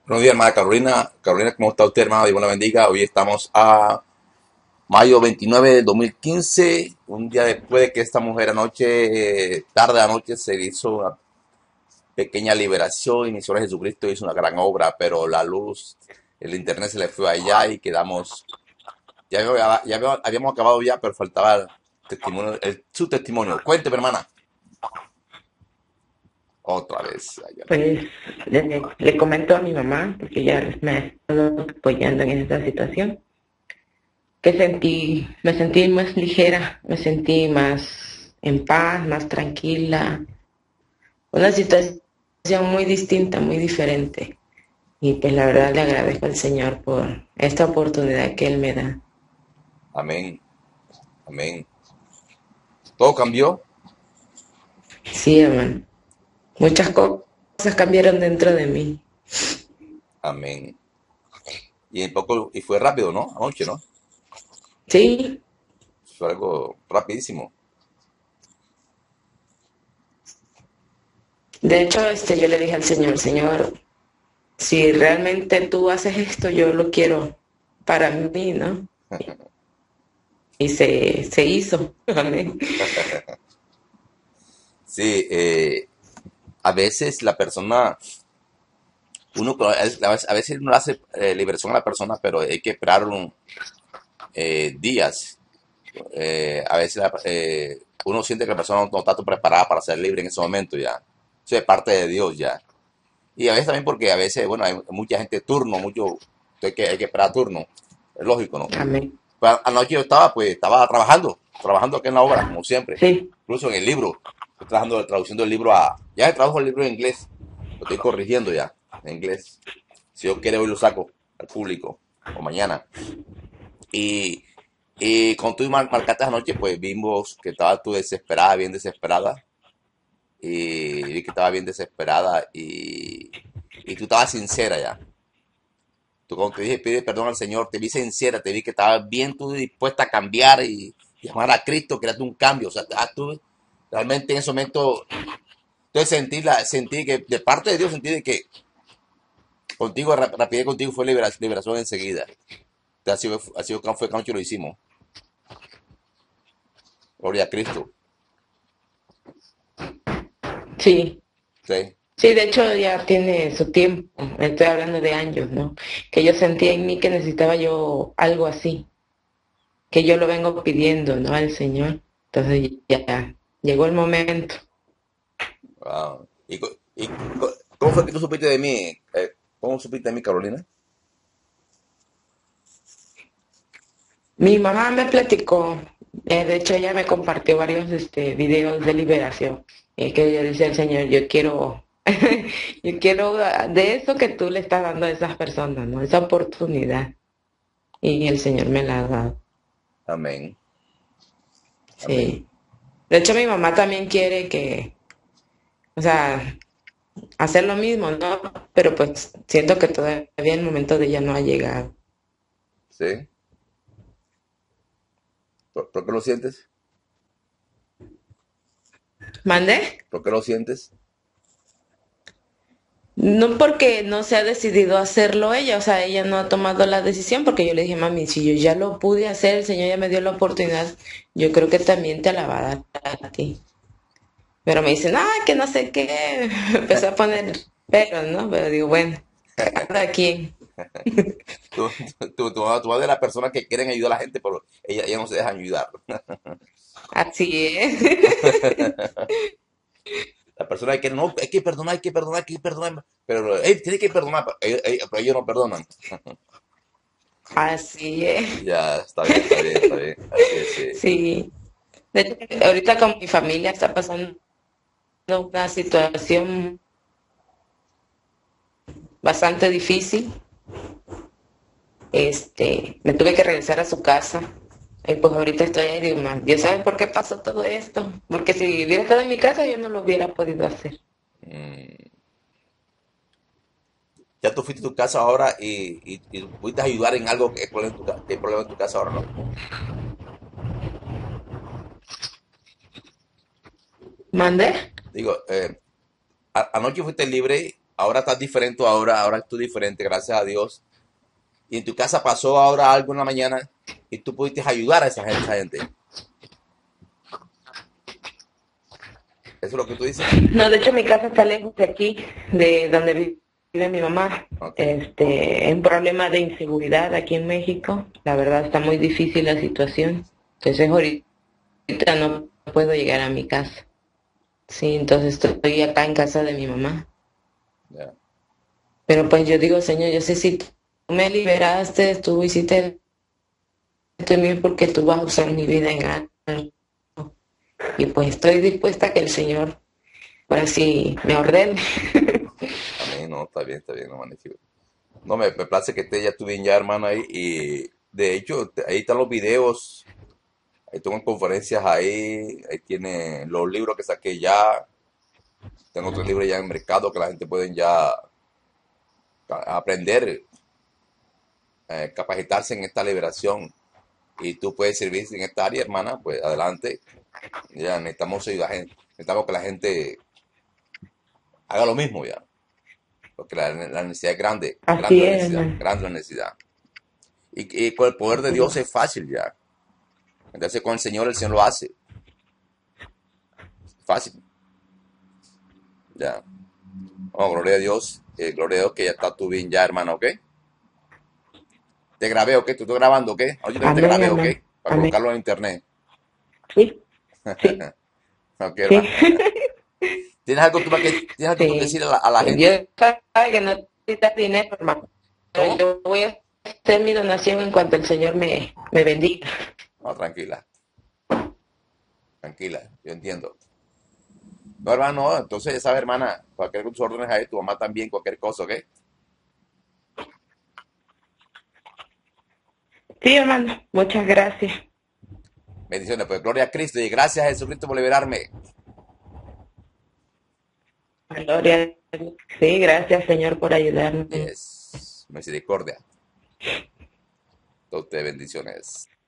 Buenos días, hermana Carolina. Carolina, ¿cómo está usted, hermana? Dios la bendiga. Hoy estamos a mayo 29 de 2015, un día después de que esta mujer anoche, tarde anoche, se hizo una pequeña liberación, inició a Jesucristo, hizo una gran obra, pero la luz, el internet se le fue allá y quedamos, habíamos acabado ya, pero faltaba el testimonio, su testimonio. Cuénteme, hermana. Otra vez. Pues le comento a mi mamá, porque ella me ha estado apoyando en esta situación, que me sentí más ligera, me sentí más en paz, más tranquila, una situación muy distinta, muy diferente. Y pues la verdad le agradezco al Señor por esta oportunidad que Él me da. Amén, amén. Todo cambió. Sí, hermano, muchas cosas cambiaron dentro de mí. Amén. Y en poco, y fue rápido, ¿no? Anoche, ¿no? Sí, Fue algo rapidísimo. de hecho, yo le dije al Señor, Señor, si realmente tú haces esto, yo lo quiero para mí, ¿no? Y se hizo. Amén. Sí, a veces la persona, a veces uno hace liberación a la persona, pero hay que esperar días. A veces uno siente que la persona no está preparada para ser libre en ese momento ya. Eso es parte de Dios ya. Y a veces también porque a veces, bueno, hay mucha gente turno, hay que esperar turno. Es lógico, ¿no? Amén. Pues, anoche yo estaba trabajando aquí en la obra, como siempre. Sí, Incluso en el libro. Estoy trabajando, traduciendo el libro ya trabajo el libro en inglés. Lo estoy corrigiendo ya, en inglés. Si yo quiero, hoy lo saco al público. O mañana. Y, y cuando tú marcaste anoche, pues vimos que estabas tú desesperada, bien desesperada. Y vi que estaba bien desesperada y tú estabas sincera ya. Tú cuando te dije pide perdón al Señor, te vi sincera, te vi que estabas bien tú dispuesta a cambiar y llamar a Cristo, crearte un cambio. O sea, tú realmente en ese momento, entonces sentí que de parte de Dios sentí de que contigo, rapidez contigo fue liberación enseguida. Así fue que anoche lo hicimos. Gloria a Cristo. sí. Sí. Sí, de hecho ya tiene su tiempo. Estoy hablando de años, ¿no? Que yo sentía en mí que necesitaba yo algo así, que yo lo vengo pidiendo, ¿no? Al Señor. Entonces ya llegó el momento. Wow. ¿Cómo fue que tú supiste de mí? ¿Cómo supiste de mí, Carolina? Mi mamá me platicó, de hecho ella me compartió varios videos de liberación, que yo decía al Señor, yo quiero, yo quiero de eso que tú le estás dando a esas personas, ¿no? Esa oportunidad. Y el Señor me la ha dado. Amén. Amén. Sí. De hecho mi mamá también quiere o sea, hacer lo mismo, ¿no? Pero pues siento que todavía el momento de ella no ha llegado. ¿Sí? ¿Por qué lo sientes? ¿Mande? ¿Por qué lo sientes? No porque no se ha decidido hacerlo ella, o sea, ella no ha tomado la decisión porque yo le dije, mami, si yo ya lo pude hacer, el Señor ya me dio la oportunidad, yo creo que también te la va a dar a ti. Pero me dicen, que no sé qué, me empezó a poner peros, ¿no? Pero digo, bueno, cada quien. Tú vas de las personas que quieren ayudar a la gente, pero ella no se deja ayudar. Así es. La persona que quiere, no, hay que perdonar, hay que perdonar, hay que perdonar. Pero él tiene que perdonar, pero ellos no perdonan. Así es. Ya, está bien, está bien, está bien. Así es, sí. Sí. De hecho, ahorita con mi familia está pasando una situación bastante difícil. Me tuve que regresar a su casa. Y pues ahorita estoy ahí, digo, "Ma, Dios sabe por qué pasó todo esto. Porque si hubiera estado en mi casa, yo no lo hubiera podido hacer. Mm. Ya tú fuiste a tu casa ahora y pudiste ayudar en algo que hay problema en tu casa ahora, ¿no? ¿Mande? Digo, anoche fuiste libre ahora estás diferente, ahora estás diferente, gracias a Dios. Y en tu casa pasó ahora algo en la mañana y tú pudiste ayudar a esa gente. Eso es lo que tú dices. No, de hecho mi casa está lejos de aquí, de donde vive mi mamá. Ok, Hay un problema de inseguridad aquí en México. La verdad está muy difícil la situación. Entonces ahorita no puedo llegar a mi casa. Sí, entonces estoy acá en casa de mi mamá. ya. Pero pues yo digo, Señor, yo sé si tú me liberaste, tú hiciste esto en mí porque tú vas a usar mi vida en algo. Y pues estoy dispuesta a que el Señor, ahora sí, me ordene. Amén, no, está bien, no, magnífico. No, me place que esté ya tú bien ya, hermano, ahí. Y de hecho, ahí están los videos, ahí tengo conferencias ahí tiene los libros que saqué ya. Tengo otros libros ya en el mercado que la gente puede ya aprender, capacitarse en esta liberación. Y tú puedes servir en esta área, hermana, pues adelante. Ya necesitamos ayuda, necesitamos que la gente haga lo mismo ya. Porque la necesidad es grande, grande Así la es, necesidad, hermano. grande la necesidad. Y con el poder de Dios es fácil ya. Entonces con el Señor lo hace. Fácil, ya. Oh, gloria a Dios que ya está tú bien ya, hermano, ¿ok? Te grabé, ¿ok? Te estoy grabando, ¿ok? Ahora yo también te Amén, grabé, ¿ok? hermano. Para Amén. colocarlo en internet. Sí, sí, Ok, sí. hermano. ¿Tienes algo tú que decir Sí. a la gente? Dios sabe que no necesita dinero, hermano. ¿Cómo? Yo voy a hacer mi donación en cuanto el Señor me bendiga. No, tranquila, tranquila, yo entiendo. No, hermano, no, entonces ya sabes, hermana, cualquier tus órdenes ahí, tu mamá también, cualquier cosa, ¿ok? Sí, hermano. Muchas gracias. Bendiciones, pues gloria a Cristo y gracias a Jesucristo por liberarme. Gloria a Dios. Sí, gracias, Señor, por ayudarme. Yes, misericordia. Todas ustedes bendiciones.